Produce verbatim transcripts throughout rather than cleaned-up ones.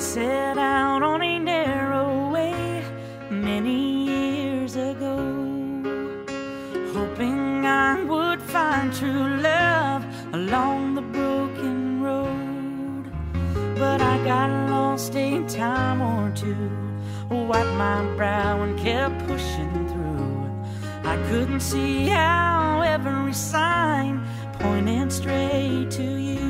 set out on a narrow way many years ago, hoping I would find true love along the broken road. But I got lost a time or two, wiped my brow and kept pushing through. I couldn't see how every sign pointed straight to you,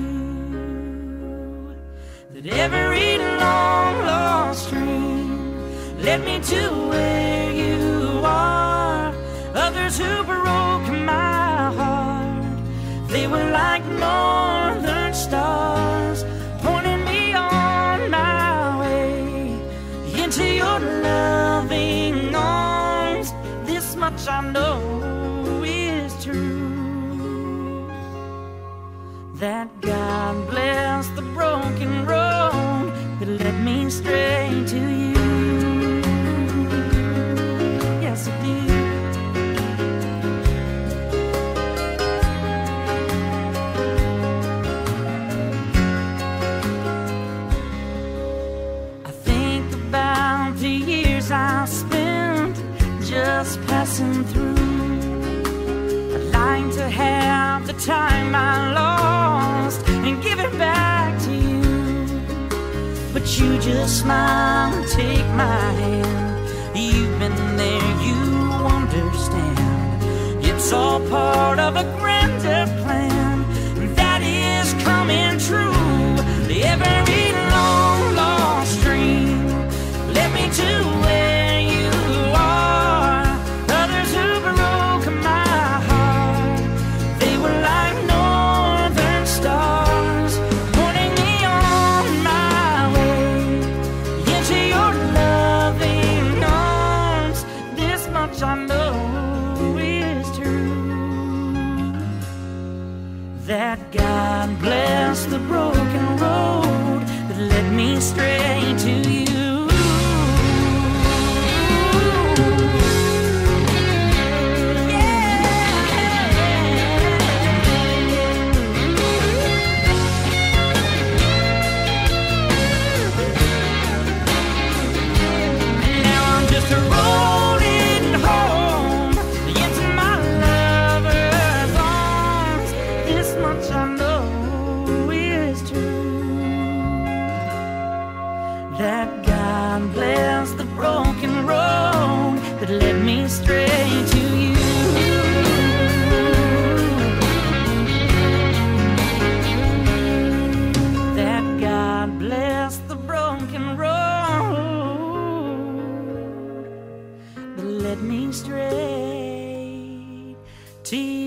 that every long lost dream led me to where you are. Others who broke my heart, they were like northern stars, pointing me on my way into your loving arms. This much I know is true, that God bless the broken road that led me straight to you. Yes, it did. I think about the years I spent just passing through. I'd like to have the time I lost and give it back to you, but you just smile and take my hand. You've been there, you understand. It's all part of a grander plan that is coming true. Every long lost dream led me to where you are. Others who broke my heart, they were like northern stars, pointing me on my way into your loving arms. This much I know is true, that God bless the broken road that led me straight to you. That God bless the broken road that led me straight to you. That God bless the broken road that led me straight to you.